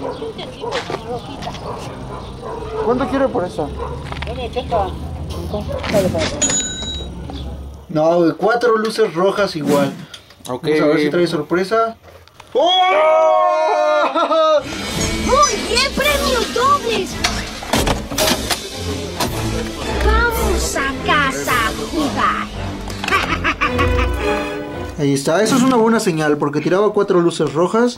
¿Cuánto quiere por esa? 80. No, güey, 4 luces rojas igual. Ok. Vamos a ver si trae sorpresa. ¡Oh! ¡Muy bien! ¡Premios dobles! ¡Vamos a casa a jugar! Ahí está, eso es una buena señal porque tiraba 4 luces rojas.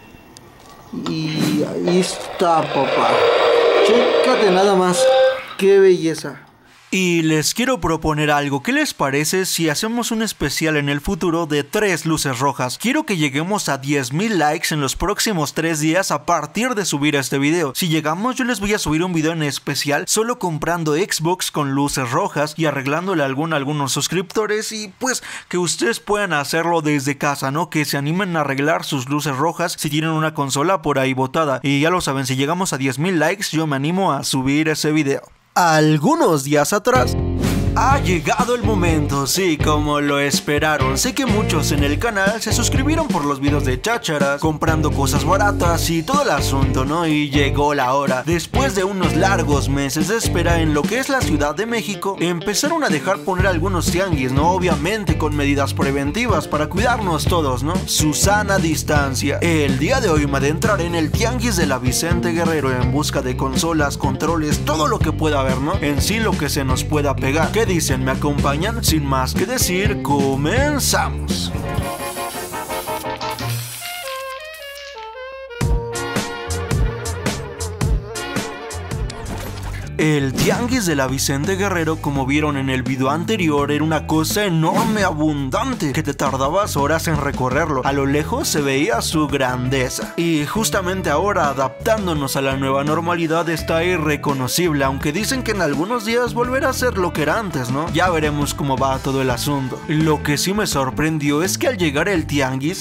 Y ahí está, papá. Chécate nada más. ¡Qué belleza! Y les quiero proponer algo. ¿Qué les parece si hacemos un especial en el futuro de 3 luces rojas? Quiero que lleguemos a 10,000 likes en los próximos 3 días a partir de subir este video. Si llegamos, yo les voy a subir un video en especial solo comprando Xbox con luces rojas y arreglándole a algunos suscriptores, y pues que ustedes puedan hacerlo desde casa, ¿no? Que se animen a arreglar sus luces rojas si tienen una consola por ahí botada. Y ya lo saben, si llegamos a 10,000 likes, yo me animo a subir ese video. Algunos días atrás ha llegado el momento, sí, como lo esperaron. Sé que muchos en el canal se suscribieron por los videos de chácharas, comprando cosas baratas y todo el asunto, ¿no? Y llegó la hora. Después de unos largos meses de espera en lo que es la Ciudad de México, empezaron a dejar poner algunos tianguis, ¿no? Obviamente con medidas preventivas para cuidarnos todos, ¿no? Su sana distancia. El día de hoy me adentraré en el tianguis de la Vicente Guerrero en busca de consolas, controles, todo lo que pueda haber, ¿no? En sí lo que se nos pueda pegar. ¿Qué dicen? ¿Me acompañan? Sin más que decir, comenzamos. El tianguis de la Vicente Guerrero, como vieron en el video anterior, era una cosa enorme, abundante, que te tardabas horas en recorrerlo. A lo lejos se veía su grandeza. Y justamente ahora, adaptándonos a la nueva normalidad, está irreconocible, aunque dicen que en algunos días volverá a ser lo que era antes, ¿no? Ya veremos cómo va todo el asunto. Lo que sí me sorprendió es que al llegar el tianguis,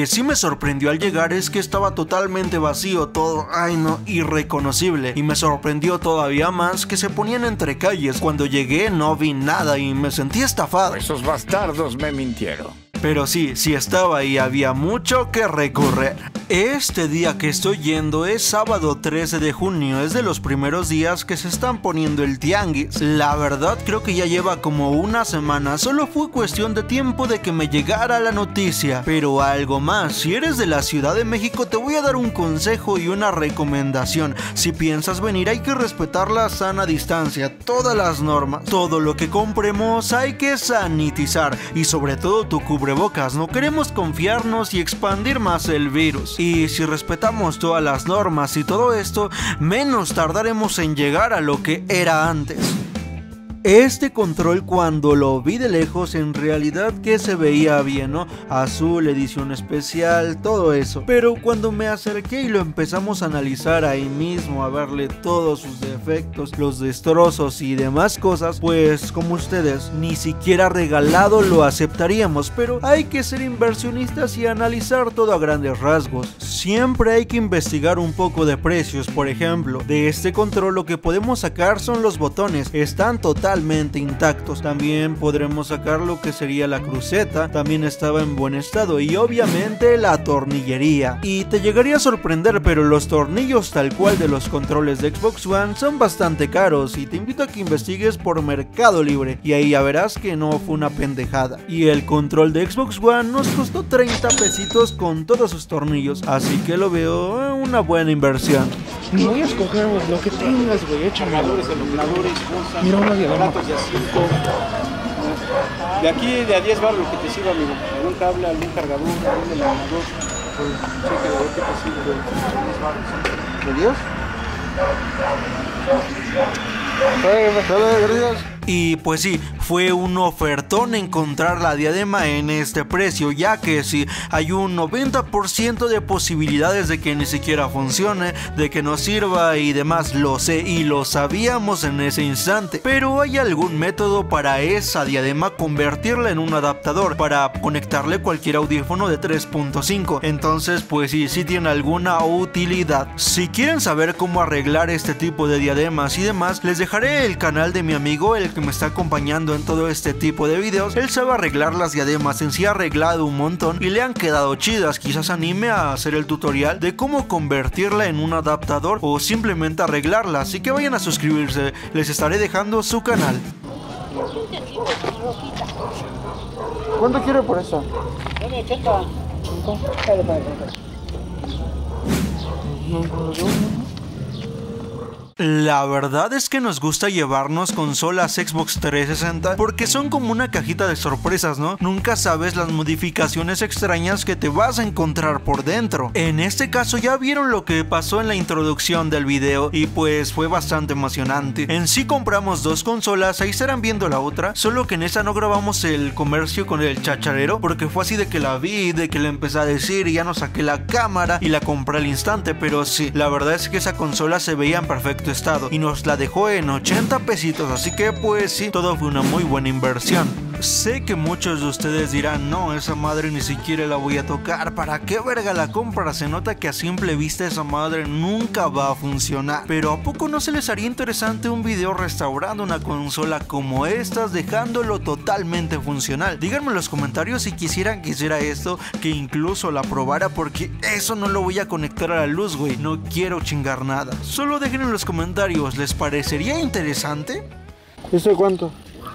es que estaba totalmente vacío, todo, ay no, irreconocible. Y me sorprendió todavía más que se ponían entre calles. Cuando llegué no vi nada y me sentí estafado. Esos bastardos me mintieron. Pero sí estaba y había mucho que recorrer. Este día que estoy yendo es sábado 13 de junio, es de los primeros días que se están poniendo el tianguis. La verdad creo que ya lleva como una semana, solo fue cuestión de tiempo de que me llegara la noticia. Pero algo más, si eres de la Ciudad de México te voy a dar un consejo y una recomendación. Si piensas venir hay que respetar la sana distancia, todas las normas. Todo lo que compremos hay que sanitizar y sobre todo tu cubrebocas, no queremos confiarnos y expandir más el virus. Y si respetamos todas las normas y todo esto, menos tardaremos en llegar a lo que era antes. Este control, cuando lo vi de lejos, en realidad que se veía bien, ¿no? Azul, edición especial, todo eso. Pero cuando me acerqué y lo empezamos a analizar ahí mismo, a verle todos sus defectos, los destrozos y demás cosas, pues como ustedes, ni siquiera regalado lo aceptaríamos. Pero hay que ser inversionistas y analizar todo a grandes rasgos. Siempre hay que investigar un poco de precios. Por ejemplo, de este control lo que podemos sacar son los botones, están totalmente intactos. También podremos sacar lo que sería la cruceta, también estaba en buen estado, y obviamente la tornillería. Y te llegaría a sorprender, pero los tornillos tal cual de los controles de Xbox One son bastante caros, y te invito a que investigues por Mercado Libre y ahí ya verás que no fue una pendejada. Y el control de Xbox One nos costó 30 pesitos con todos sus tornillos, así que lo veo una buena inversión. Voy a escoger lo que tengas, güey. Échame. Mira, una diadema. De a 5. De aquí de a 10 baros lo que te sirva, amigo. Algún cable, algún cargador, algún eliminador. Cheque de qué te sirve. 10 baros. ¿De Dios? Gracias. Y pues sí, fue un ofertón encontrar la diadema en este precio, ya que sí, hay un 90% de posibilidades de que ni siquiera funcione, de que no sirva y demás. Lo sé y lo sabíamos en ese instante, pero hay algún método para esa diadema convertirla en un adaptador para conectarle cualquier audífono de 3.5. Entonces pues sí tiene alguna utilidad. Si quieren saber cómo arreglar este tipo de diademas y demás, les dejaré el canal de mi amigo el que me está acompañando en todo este tipo de videos, él sabe arreglarlas y además en sí ha arreglado un montón y le han quedado chidas. Quizás anime a hacer el tutorial de cómo convertirla en un adaptador o simplemente arreglarla, así que vayan a suscribirse, les estaré dejando su canal. ¿Cuánto quiere por eso? Dame 80. La verdad es que nos gusta llevarnos consolas Xbox 360 porque son como una cajita de sorpresas, ¿no? Nunca sabes las modificaciones extrañas que te vas a encontrar por dentro. En este caso ya vieron lo que pasó en la introducción del video y pues fue bastante emocionante. En sí compramos dos consolas, ahí estarán viendo la otra, solo que en esa no grabamos el comercio con el chacharero porque fue así de que la vi, de que le empecé a decir y ya no saqué la cámara y la compré al instante, pero sí, la verdad es que esa consola se veía en perfecto estado y nos la dejó en 80 pesitos, así que pues sí, todo fue una muy buena inversión. Sé que muchos de ustedes dirán, no, esa madre ni siquiera la voy a tocar, ¿para qué verga la compra? Se nota que a simple vista esa madre nunca va a funcionar. Pero ¿a poco no se les haría interesante un video restaurando una consola como estas, dejándolo totalmente funcional? Díganme en los comentarios si quisieran que hiciera esto, que incluso la probara, porque eso no lo voy a conectar a la luz, güey, no quiero chingar nada. Solo dejen en los comentarios, ¿les parecería interesante? ¿Eso cuánto?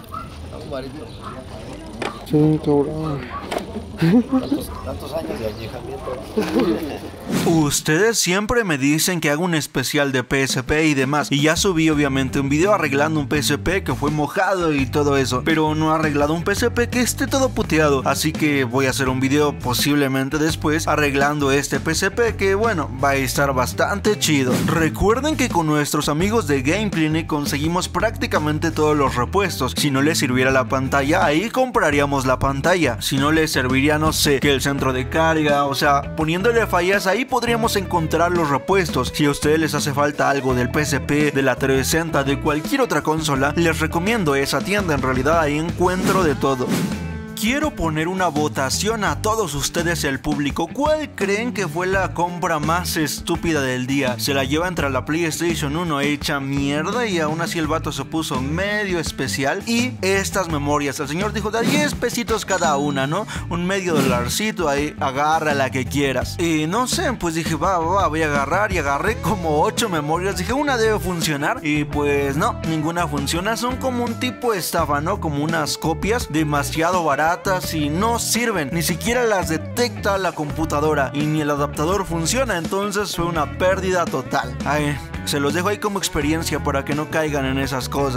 Sí, cabrón. Tantos años de añejamiento. Ustedes siempre me dicen que hago un especial de PSP y demás, y ya subí obviamente un video arreglando un PSP que fue mojado y todo eso, pero no he arreglado un PSP que esté todo puteado, así que voy a hacer un video posiblemente después arreglando este PSP que bueno, va a estar bastante chido. Recuerden que con nuestros amigos de Game Clinic conseguimos prácticamente todos los repuestos. Si no les sirviera la pantalla, ahí compraríamos la pantalla. Si no les serviría, no sé, que el centro de carga, o sea, poniéndole fallas ahí podríamos encontrar los repuestos. Si a ustedes les hace falta algo del PSP, de la 360, de cualquier otra consola, les recomiendo esa tienda. En realidad ahí encuentro de todo. Quiero poner una votación a todos ustedes, el público. ¿Cuál creen que fue la compra más estúpida del día? Se la lleva entre la PlayStation 1 hecha mierda y aún así el vato se puso medio especial. Y estas memorias, el señor dijo de 10 pesitos cada una, ¿no? Un medio dolarcito ahí, agarra la que quieras. Y no sé, pues dije, voy a agarrar, y agarré como 8 memorias. Dije, una debe funcionar y pues no, ninguna funciona. Son como un tipo de estafa, ¿no? Como unas copias demasiado baratas y no sirven, ni siquiera las detecta la computadora y ni el adaptador funciona, entonces fue una pérdida total. Ay, se los dejo ahí como experiencia para que no caigan en esas cosas.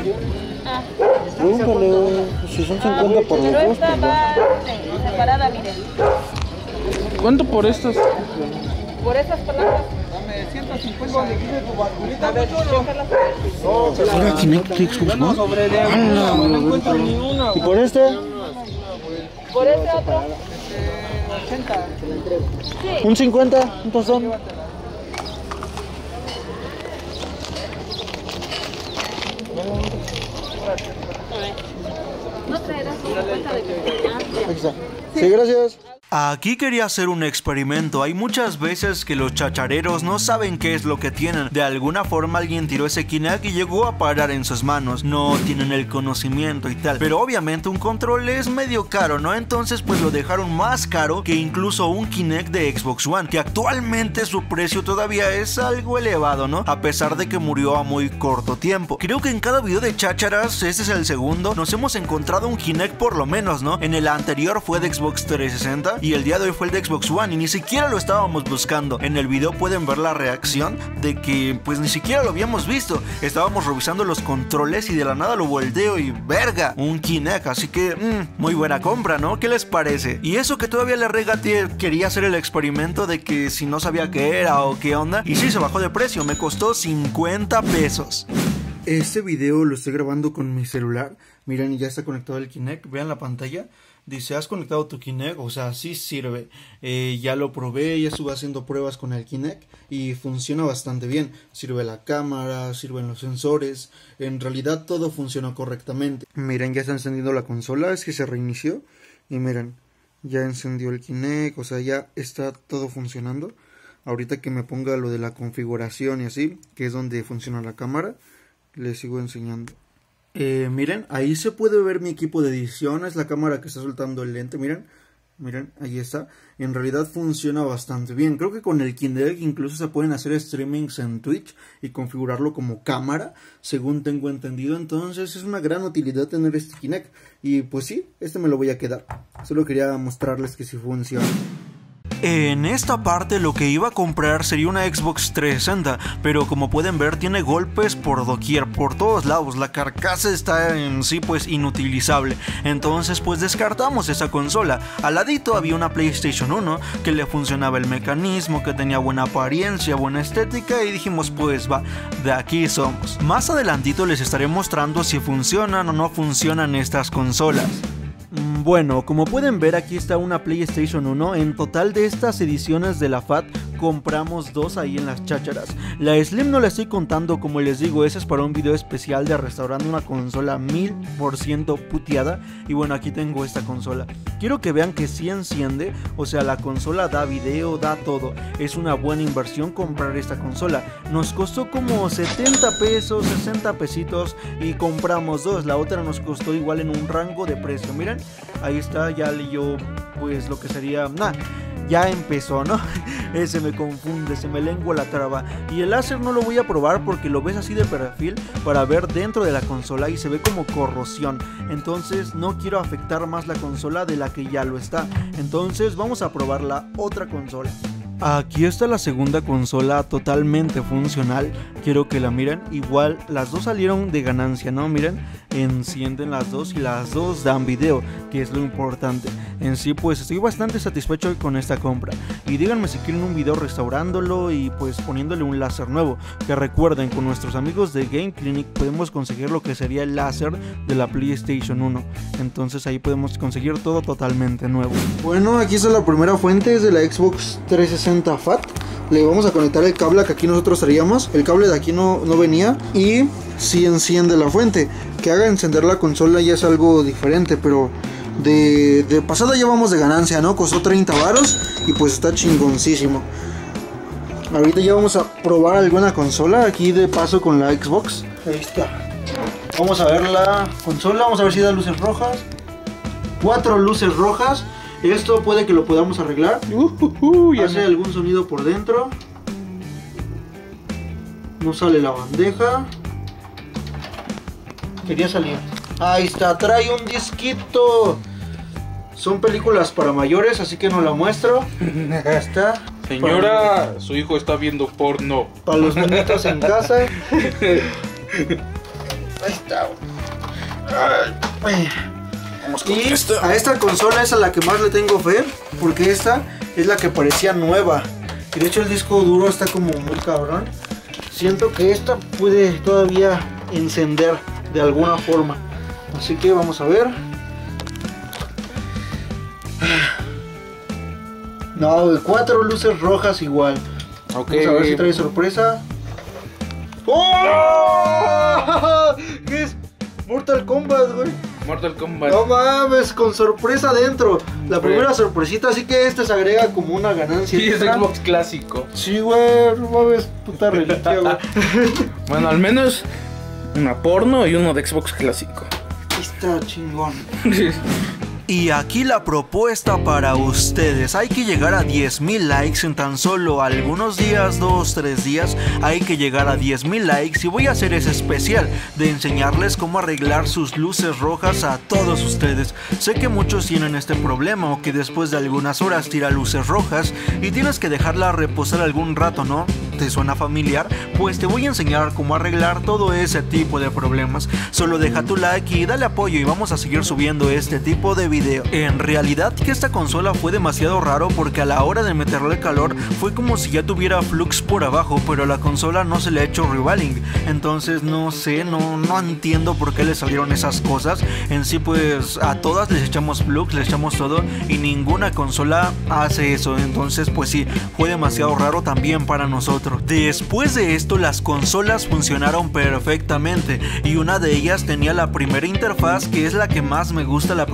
Pregúntale si son 50 por los dos. Separada, miren. ¿Cuánto por estos? Por esas palabras. Dame 150. A ver, chécalas. ¿Era Kinect Xbox One? No encuentro ni una. ¿Y por este? Por ese otro. 80. Sí. ¿Un 50? ¿Cuántos son? No traerás una cuenta de que Exacto. Sí, gracias. Aquí quería hacer un experimento. Hay muchas veces que los chachareros no saben qué es lo que tienen. De alguna forma alguien tiró ese Kinect y llegó a parar en sus manos. No tienen el conocimiento y tal. Pero obviamente un control es medio caro, ¿no? Entonces pues lo dejaron más caro que incluso un Kinect de Xbox One, que actualmente su precio todavía es algo elevado, ¿no? A pesar de que murió a muy corto tiempo. Creo que en cada video de chácharas, este es el segundo, nos hemos encontrado un Kinect por lo menos, ¿no? En el anterior fue de Xbox 360 y el día de hoy fue el de Xbox One y ni siquiera lo estábamos buscando. En el video pueden ver la reacción de que pues ni siquiera lo habíamos visto. Estábamos revisando los controles y de la nada lo volteo y verga, un Kinect, así que muy buena compra, ¿no? ¿Qué les parece? Y eso que todavía le regateé, quería hacer el experimento de que si no sabía qué era o qué onda, y sí, se bajó de precio, me costó 50 pesos. Este video lo estoy grabando con mi celular. Miren, ya está conectado el Kinect. Vean la pantalla. Dice, ¿has conectado tu Kinect? O sea, sí sirve. Ya lo probé, ya estuve haciendo pruebas con el Kinect y funciona bastante bien. Sirve la cámara, sirven los sensores. En realidad todo funciona correctamente. Miren, ya está encendiendo la consola. Es que se reinició. Y miren, ya encendió el Kinect. O sea, ya está todo funcionando. Ahorita que me ponga lo de la configuración y así, que es donde funciona la cámara, les sigo enseñando. Miren, ahí se puede ver mi equipo de edición. Es la cámara que está soltando el lente, miren. Miren, ahí está. En realidad funciona bastante bien. Creo que con el Kinect incluso se pueden hacer streamings en Twitch y configurarlo como cámara, según tengo entendido. Entonces es una gran utilidad tener este Kinect. Y pues sí, este me lo voy a quedar. Solo quería mostrarles que sí funciona. En esta parte lo que iba a comprar sería una Xbox 360, pero como pueden ver tiene golpes por doquier, por todos lados, la carcasa está en sí pues inutilizable, entonces pues descartamos esa consola. Al ladito había una PlayStation 1 que le funcionaba el mecanismo, que tenía buena apariencia, buena estética y dijimos pues va, de aquí somos. Más adelantito les estaré mostrando si funcionan o no funcionan estas consolas. Bueno, como pueden ver aquí está una PlayStation 1, en total de estas ediciones de la FAT compramos 2 ahí en las chácharas. La Slim no la estoy contando, como les digo, ese es para un video especial de restaurando una consola 1000% puteada. Y bueno, aquí tengo esta consola. Quiero que vean que sí enciende, o sea la consola da video, da todo. Es una buena inversión comprar esta consola. Nos costó como 70 pesos, 60 pesitos y compramos 2. La otra nos costó igual en un rango de precio, miren. Ahí está, ya leyó pues lo que sería... ya empezó, ¿no? Se me confunde, se me lengua la traba. Y el láser no lo voy a probar porque lo ves así de perfil para ver dentro de la consola y se ve como corrosión. Entonces no quiero afectar más la consola de la que ya lo está. Entonces vamos a probar la otra consola. Aquí está la segunda consola totalmente funcional. Quiero que la miren. Igual las dos salieron de ganancia, ¿no? Miren, encienden las dos y las dos dan video, que es lo importante. En sí pues estoy bastante satisfecho con esta compra. Y díganme si quieren un video restaurándolo y pues poniéndole un láser nuevo. Que recuerden, con nuestros amigos de Game Clinic podemos conseguir lo que sería el láser de la PlayStation 1. Entonces ahí podemos conseguir todo totalmente nuevo. Bueno, aquí está la primera fuente, es de la Xbox 360 FAT. Le vamos a conectar el cable que aquí nosotros traíamos. El cable de aquí no venía y sí enciende la fuente. Que haga encender la consola ya es algo diferente, pero de pasada ya vamos de ganancia, ¿no? Costó 30 varos y pues está chingoncísimo. Ahorita ya vamos a probar alguna consola aquí de paso con la Xbox. Ahí está. Vamos a ver la consola, vamos a ver si da luces rojas. 4 luces rojas. Esto puede que lo podamos arreglar. Hace algún sonido por dentro. No sale la bandeja. Quería salir. Ahí está, trae un disquito. Son películas para mayores, así que no la muestro. Ahí está. Señora, su hijo está viendo porno. Para los niñitos en casa. Ahí está. Y a esta consola es a la que más le tengo fe, porque esta es la que parecía nueva. Y de hecho el disco duro está como muy cabrón. Siento que esta puede todavía encender de alguna forma. Así que vamos a ver. No, 4 luces rojas igual. Okay. Vamos a ver si trae sorpresa. ¡Oh! ¿Qué es? Mortal Kombat, güey. Mortal Kombat. No mames, con sorpresa adentro. La primera sorpresita, así que este se agrega como una ganancia. Sí, es Xbox clásico. Sí, güey, no mames, puta reliquia, güey. Bueno, al menos una porno y uno de Xbox clásico. Está chingón. Y aquí la propuesta para ustedes. Hay que llegar a 10,000 likes en tan solo algunos días, 2-3 días. Hay que llegar a 10,000 likes y voy a hacer ese especial de enseñarles cómo arreglar sus luces rojas a todos ustedes. Sé que muchos tienen este problema, o que después de algunas horas tira luces rojas y tienes que dejarla reposar algún rato, ¿no? ¿Te suena familiar? Pues te voy a enseñar cómo arreglar todo ese tipo de problemas. Solo deja tu like y dale apoyo y vamos a seguir subiendo este tipo de video. En realidad que esta consola fue demasiado raro, porque a la hora de meterle calor fue como si ya tuviera flux por abajo, pero a la consola no se le ha hecho revaling. Entonces no sé, no entiendo por qué le salieron esas cosas. En sí pues a todas les echamos flux, les echamos todo y ninguna consola hace eso. Entonces pues sí, fue demasiado raro también para nosotros. Después de esto las consolas funcionaron perfectamente y una de ellas tenía la primera interfaz, que es la que más me gusta, la primera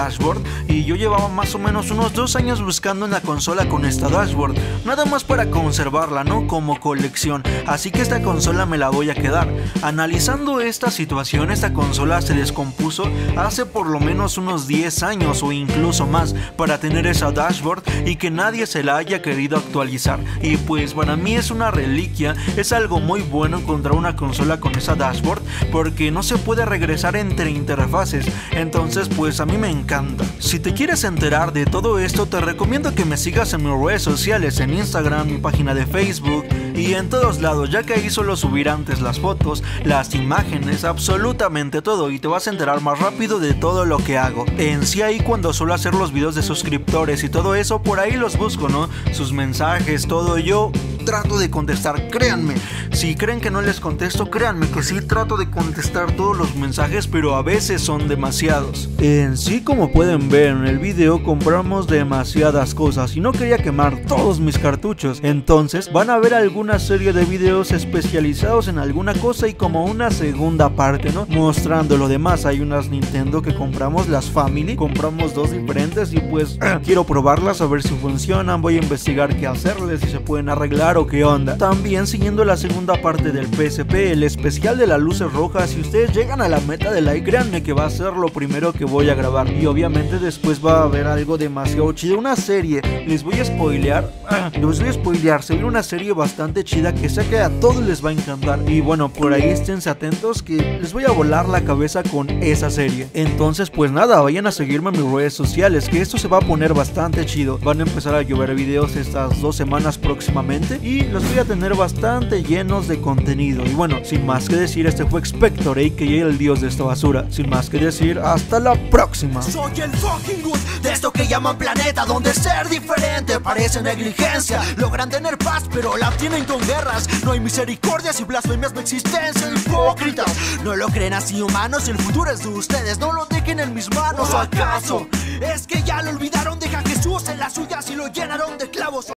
dashboard y yo llevaba más o menos unos 2 años buscando una consola con esta dashboard, nada más para conservarla, ¿no? Como colección, así que esta consola me la voy a quedar. Analizando esta situación, esta consola se descompuso hace por lo menos unos 10 años o incluso más para tener esa dashboard y que nadie se la haya querido actualizar, y pues para mí es una reliquia, es algo muy bueno encontrar una consola con esa dashboard porque no se puede regresar entre interfaces, entonces pues a mí me encanta. Si te quieres enterar de todo esto, te recomiendo que me sigas en mis redes sociales, en Instagram, mi página de Facebook y en todos lados, ya que ahí suelo subir antes las fotos, las imágenes, absolutamente todo, y te vas a enterar más rápido de todo lo que hago. En sí, ahí cuando suelo hacer los videos de suscriptores y todo eso, por ahí los busco, ¿no? Sus mensajes, todo, yo trato de contestar, créanme. Si creen que no les contesto, créanme que sí trato de contestar todos los mensajes, pero a veces son demasiados. En sí, como pueden ver en el video, compramos demasiadas cosas y no quería quemar todos mis cartuchos, entonces van a ver alguna serie de videos especializados en alguna cosa y como una segunda parte, ¿no? Mostrando lo demás. Hay unas Nintendo que compramos, las Family, compramos 2 diferentes y pues quiero probarlas a ver si funcionan, voy a investigar qué hacerles, si se pueden arreglar o qué onda. También siguiendo la segunda parte del PSP, el especial de las luces rojas, si ustedes llegan a la meta de like, créanme que va a ser lo primero que voy a grabar y obviamente después va a haber algo demasiado chido, una serie, les voy a spoilear, se viene una serie bastante chida que sé que a todos les va a encantar y bueno, por ahí esténse atentos que les voy a volar la cabeza con esa serie. Entonces pues nada, vayan a seguirme en mis redes sociales, que esto se va a poner bastante chido, van a empezar a llover videos estas 2 semanas próximamente y los voy a tener bastante llenos de contenido. Y bueno, sin más que decir, este fue Expector, a.k.a. el dios de esta basura. Sin más que decir, hasta la próxima. Soy el fucking good de esto que llaman planeta, donde ser diferente parece negligencia. Logran tener paz, pero la tienen con guerras. No hay misericordias y blasfemias de existencia. Hipócritas, no lo creen así, humanos. El futuro es de ustedes, no lo dejen en mis manos. ¿O acaso es que ya lo olvidaron? Deja a Jesús en las suyas y lo llenaron de clavos.